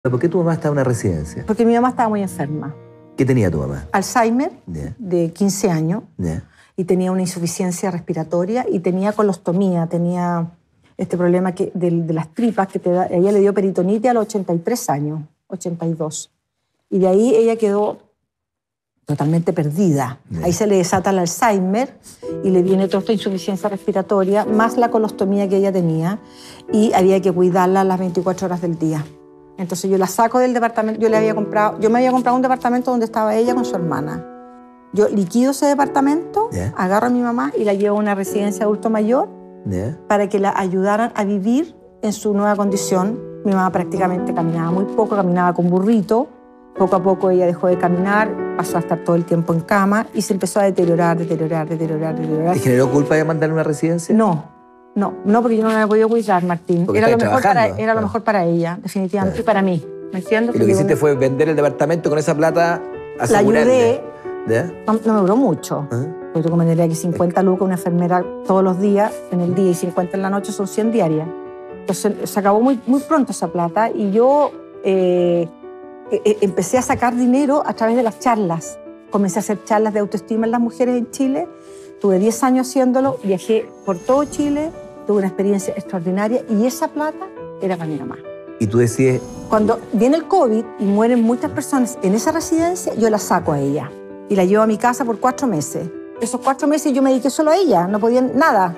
¿Por qué tu mamá estaba en una residencia? Porque mi mamá estaba muy enferma. ¿Qué tenía tu mamá? Alzheimer, Yeah. de 15 años, Yeah. y tenía una insuficiencia respiratoria y tenía colostomía, tenía este problema de las tripas que te da. Ella le dio peritonitis a los 83 años, 82. Y de ahí ella quedó totalmente perdida. Yeah. Ahí se le desata el Alzheimer y le viene toda esta insuficiencia respiratoria, más la colostomía que ella tenía, y había que cuidarla las 24 horas del día. Entonces yo la saco del departamento, yo me había comprado un departamento donde estaba ella con su hermana. Yo liquido ese departamento, Yeah. agarro a mi mamá y la llevo a una residencia de adulto mayor Yeah. para que la ayudaran a vivir en su nueva condición. Mi mamá prácticamente caminaba muy poco, caminaba con burrito. Poco a poco ella dejó de caminar, pasó a estar todo el tiempo en cama y se empezó a deteriorar. ¿Te generó culpa de mandarle a una residencia? No, porque yo no la había podido cuidar, Martín. Porque Era lo estabas mejor trabajando, lo mejor para ella, definitivamente, y para mí. ¿Me entiendes? Y lo que hiciste fue vender el departamento con esa plata, la asegurarle. ayudé. ¿Ya? No me duró mucho. Porque tú comprenderías que 50 lucas una enfermera todos los días, en el día, y 50 en la noche son 100 diarias. Entonces se acabó muy pronto esa plata y yo empecé a sacar dinero a través de las charlas. Comencé a hacer charlas de autoestima en las mujeres en Chile. Tuve 10 años haciéndolo, viajé por todo Chile, tuve una experiencia extraordinaria y esa plata era para mi mamá. Y tú decides... Cuando viene el COVID y mueren muchas personas en esa residencia, yo la saco a ella y la llevo a mi casa por 4 meses. Esos 4 meses yo me dediqué solo a ella, no podía nada.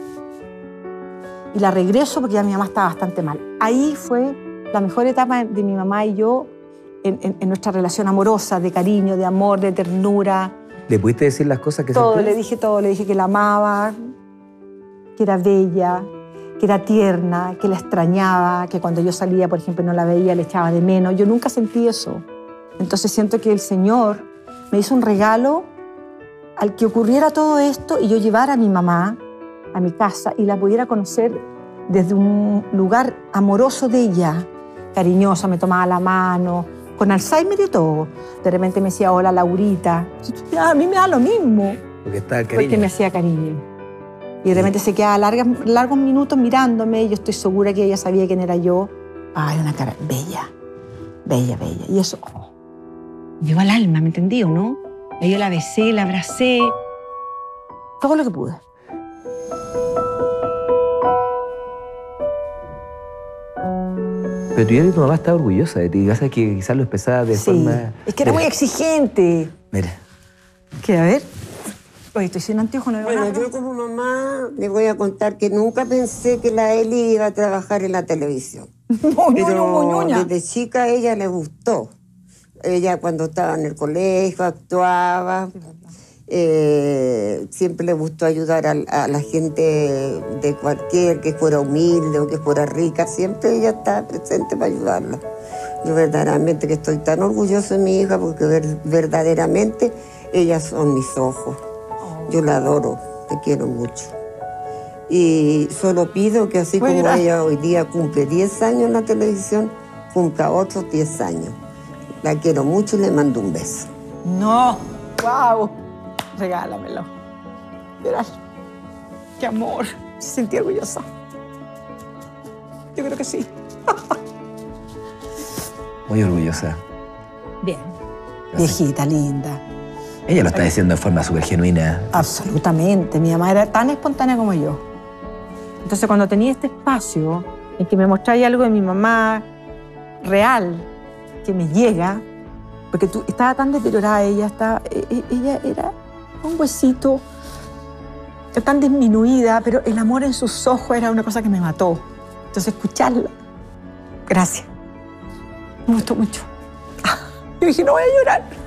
Y la regreso porque ya mi mamá estaba bastante mal. Ahí fue la mejor etapa de mi mamá y yo en nuestra relación amorosa, de cariño, de amor, de ternura. ¿Le pudiste decir las cosas que Todo, sentías? le dije que la amaba, que era bella, que era tierna, que la extrañaba, que cuando yo salía, por ejemplo, no la veía, le echaba de menos. Yo nunca sentí eso. Entonces siento que el Señor me hizo un regalo al que ocurriera todo esto y yo llevara a mi mamá a mi casa y la pudiera conocer desde un lugar amoroso de ella, cariñosa, me tomaba la mano, con Alzheimer y todo. De repente me decía, hola, Laurita. A mí me da lo mismo. Porque estaba el cariño. Porque me hacía cariño. Y de repente se quedaba largos minutos mirándome y yo estoy segura que ella sabía quién era yo. Ay, una cara bella, bella, bella. Y eso llegó al alma, ¿me entendí o no? Y yo la besé, la abracé, todo lo que pude. Pero tu mamá estaba orgullosa de ti. Vas a que quizás lo expresaba de forma... Es que era muy exigente. Mira. ¿Qué? A ver. Oye, estoy sin anteojos, no veo nada. Bueno, yo como mamá le voy a contar que nunca pensé que la Eli iba a trabajar en la televisión. Pero desde chica a ella le gustó. Ella cuando estaba en el colegio actuaba. Siempre le gustó ayudar a la gente de cualquier, que fuera humilde o que fuera rica. Siempre ella estaba presente para ayudarla. Yo verdaderamente que estoy tan orgullosa de mi hija porque verdaderamente ellas son mis ojos. Yo la adoro, te quiero mucho. Y solo pido que así como ella hoy día cumple 10 años en la televisión, cumpla otros 10 años. La quiero mucho y le mando un beso. No, wow. Regálamelo. Verás. Qué amor. Me sentí orgullosa. Yo creo que sí. Muy orgullosa. Bien. Viejita, linda. Ella lo está diciendo de forma súper genuina. Absolutamente. Mi mamá era tan espontánea como yo. Entonces, cuando tenía este espacio en que me mostráis algo de mi mamá real, que me llega, porque estaba tan deteriorada, ella era un huesito, tan disminuida, pero el amor en sus ojos era una cosa que me mató. Entonces, escucharla, gracias. Me gustó mucho. Yo dije, no voy a llorar.